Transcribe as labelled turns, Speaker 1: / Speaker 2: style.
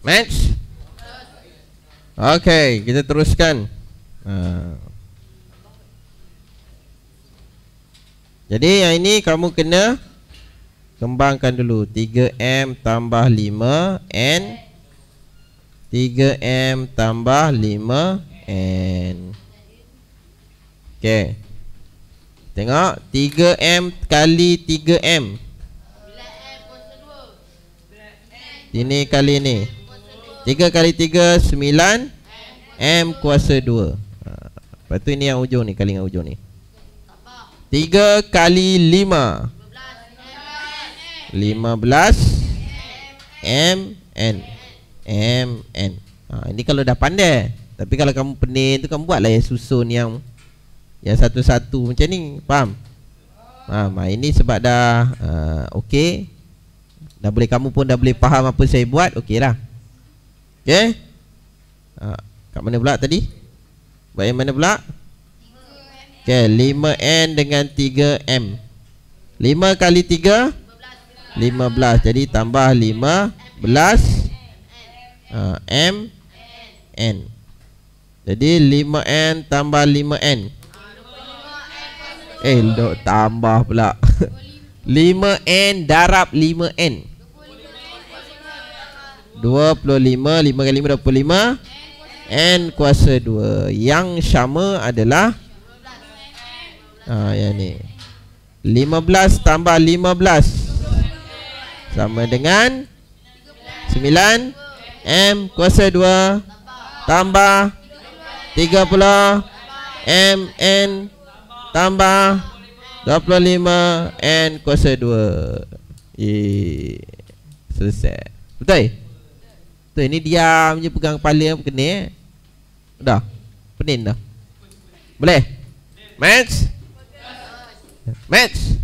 Speaker 1: Match? Okey, kita teruskan. Jadi yang ini kamu kena kembangkan dulu. 3M tambah 5N, 3M tambah 5N. Okey, tengok 3M kali 3M. Ini kali ni 3 kali 3 9 M kuasa 2. Lepas tu ini yang ujung ni, kali yang ujung ni 3 kali 5 15 MN. MN. Ini kalau dah pandai. Tapi kalau kamu pening tu, kamu buatlah yang susun yang satu-satu macam ni. Faham? Ini sebab dah okey. Dah boleh, kamu pun dah boleh faham apa saya buat. Okey dah. Okey. Kat mana pula tadi? Buat yang mana pula? Okey, 5N dengan 3M. 5 kali 3 15. Jadi tambah 15 M N. Jadi 5N tambah 5N. Tambah pula 5N darab 5N. 25. 5 kali 5 25. N kuasa 2. Yang sama adalah yang ni 15 tambah 15 sama dengan 9 M kuasa 2 tambah 30 M N tambah 25 N kuasa 2. Selesai. Betul? Betul. Ini diam je pegang kepala, pening. Dah? Pening dah? Boleh? Max? Max?